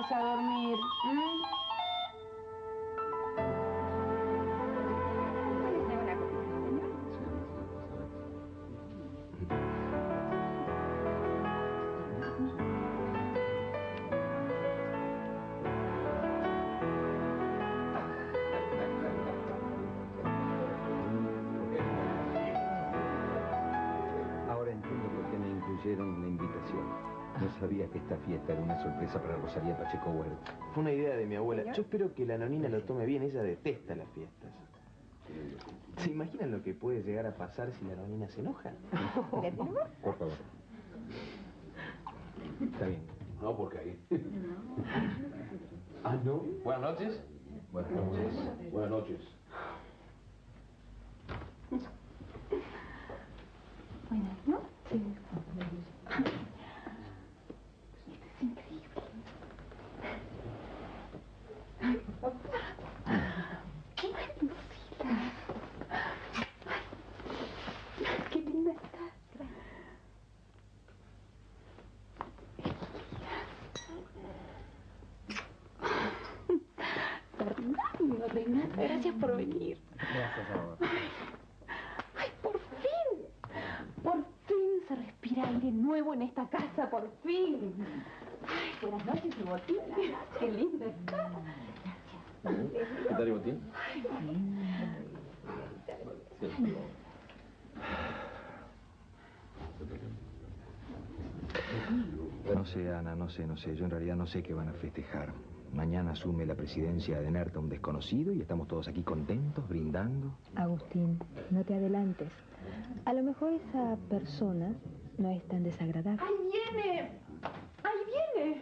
vamos a dormir. Ahora entiendo por qué me incluyeron en la invitación. No sabía que esta fiesta era una sorpresa para Rosalía Pacheco Huerta. Fue una idea de mi abuela. Yo espero que la nonina lo tome bien. Ella detesta las fiestas. ¿Se imaginan lo que puede llegar a pasar si la nonina se enoja? Por favor. Está bien. No, porque ahí. Ah, no. Buenas noches. Buenas noches. Buenas noches. Buenas noches. Es increíble. Ay, papá. Ay, Lucila. Ay, qué linda estás. Fernando, Renata, gracias por venir. Gracias a vos. Ay, por fin. Por fin se respira aire nuevo en esta casa, por fin. Ay, buenas noches, Botín. Qué linda está. Gracias. ¿Qué tal, Botín? No sé, Ana, no sé. Yo en realidad no sé qué van a festejar. Mañana asume la presidencia de NERTA un desconocido y estamos todos aquí contentos, brindando. Agustín, no te adelantes. A lo mejor esa persona no es tan desagradable. ¡Ahí viene! ¡Ahí viene!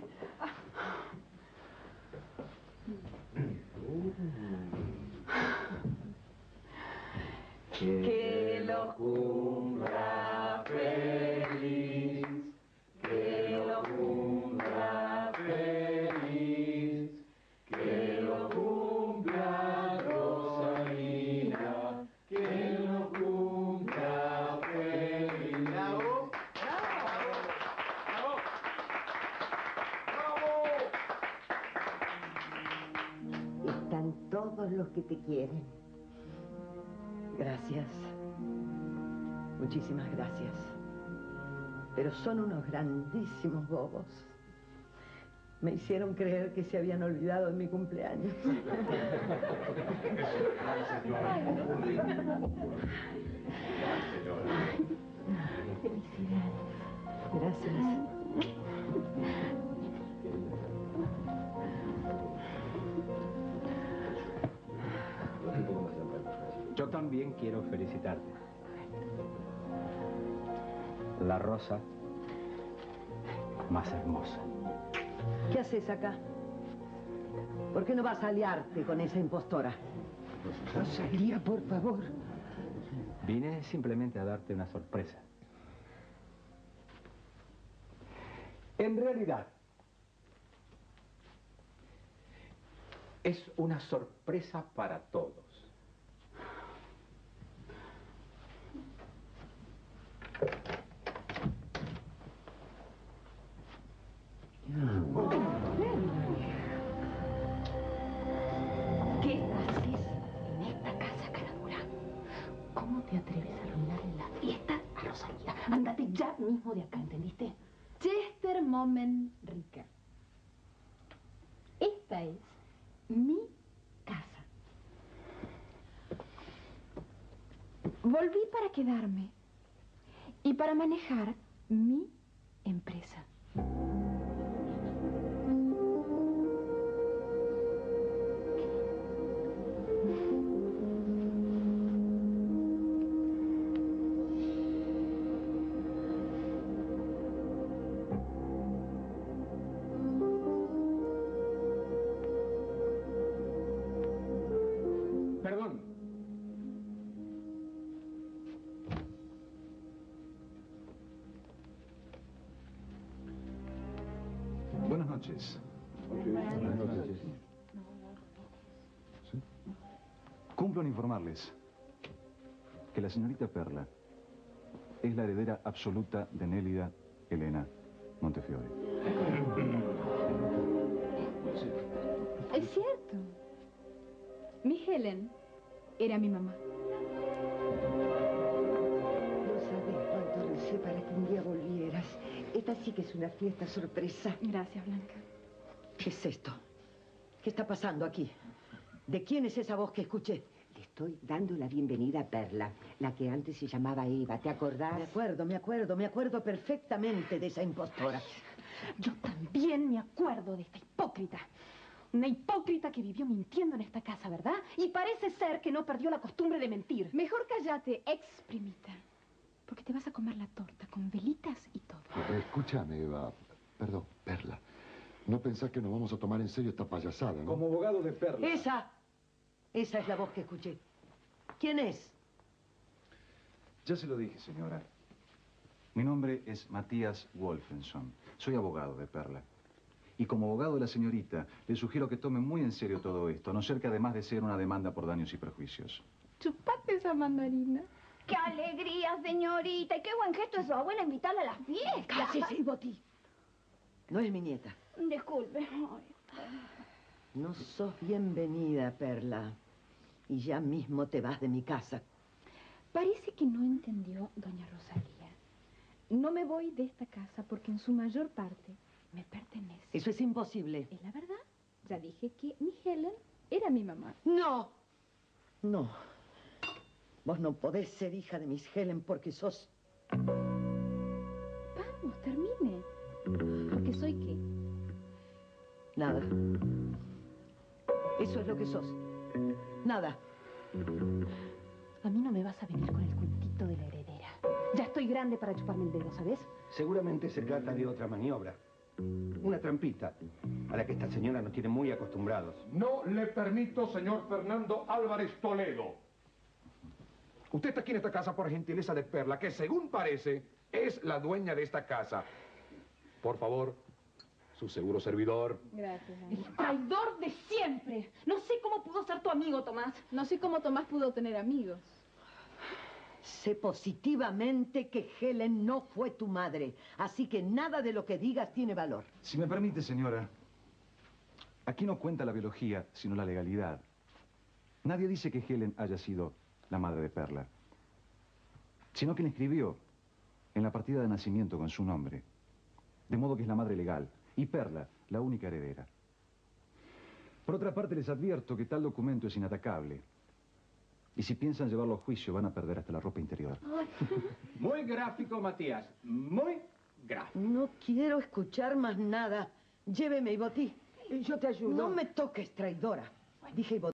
Que lo cumpla feliz, que lo cumpla feliz, que lo cumpla Rosalina, que lo cumpla feliz. ¡Bravo! ¡Bravo! ¡Bravo! Están todos los que te quieren. Gracias. Muchísimas gracias. Pero son unos grandísimos bobos. Me hicieron creer que se habían olvidado de mi cumpleaños. Felicidades. Gracias. Yo también quiero felicitarte. La rosa más hermosa. ¿Qué haces acá? ¿Por qué no vas a aliarte con esa impostora? Rosalía, por favor. Vine simplemente a darte una sorpresa. En realidad, es una sorpresa para todos. ¿Qué haces en esta casa, Caradura? ¿Cómo te atreves a arruinarle la fiesta a Rosalía? Ándate ya mismo de acá, ¿entendiste? Chester Moment Rica. Esta es mi casa. Volví para quedarme y para manejar mi empresa. Perdón. Buenas noches. Buenas noches. ¿Sí? Cumplo en informarles que la señorita Perla es la heredera absoluta de Nélida Elena Montefiore. Es cierto. Mi Helen era mi mamá. No sabes cuánto recé para que un día volvieras. Esta sí que es una fiesta sorpresa. Gracias, Blanca. ¿Qué es esto? ¿Qué está pasando aquí? ¿De quién es esa voz que escuché? Le estoy dando la bienvenida a Perla, la que antes se llamaba Eva, ¿te acordás? Me acuerdo perfectamente de esa impostora. Yo también me acuerdo de esta hipócrita. Una hipócrita que vivió mintiendo en esta casa, ¿verdad? Y parece ser que no perdió la costumbre de mentir. Mejor cállate, ex-primita. Porque te vas a comer la torta con velitas y todo. Escúchame, Eva. Perdón, Perla. ¿No pensás que nos vamos a tomar en serio esta payasada, no? Como abogado de Perla. Esa es la voz que escuché. ¿Quién es? Ya se lo dije, señora. Mi nombre es Matías Wolfenson. Soy abogado de Perla. Y como abogado de la señorita, le sugiero que tome muy en serio todo esto, a no ser que además de ser una demanda por daños y perjuicios. Chupate esa mandarina. ¡Qué alegría, señorita! Y qué buen gesto de su abuela invitarla a la fiesta. ¡Cállese, Boti! No es mi nieta. Disculpe. Ay. No sos bienvenida, Perla. Y ya mismo te vas de mi casa. Parece que no entendió doña Rosalía. No me voy de esta casa porque en su mayor parte me pertenece. Eso es imposible. Es la verdad. Ya dije que mi Helen era mi mamá. ¡No! No. Vos no podés ser hija de Miss Helen porque sos... Vamos, termine. ¿Porque soy qué? Nada. Eso es lo que sos. Nada. A mí no me vas a venir con el cuentito de la heredera. Ya estoy grande para chuparme el dedo, ¿sabes? Seguramente se trata de otra maniobra. Una trampita a la que esta señora nos tiene muy acostumbrados. No le permito, señor Fernando Álvarez Toledo. Usted está aquí en esta casa por gentileza de Perla, que según parece es la dueña de esta casa. Por favor, su seguro servidor. Gracias, El traidor de siempre. No sé cómo pudo ser tu amigo, Tomás. No sé cómo Tomás pudo tener amigos. Sé positivamente que Helen no fue tu madre. Así que nada de lo que digas tiene valor. Si me permite, señora, aquí no cuenta la biología, sino la legalidad. Nadie dice que Helen haya sido la madre de Perla, sino que la inscribió en la partida de nacimiento con su nombre. De modo que es la madre legal y Perla la única heredera. Por otra parte, les advierto que tal documento es inatacable. Y si piensan llevarlo a juicio, van a perder hasta la ropa interior. Muy gráfico, Matías. Muy gráfico. No quiero escuchar más nada. Lléveme, Ibotí. Yo te ayudo. No me toques, traidora. Dije, Ibotí.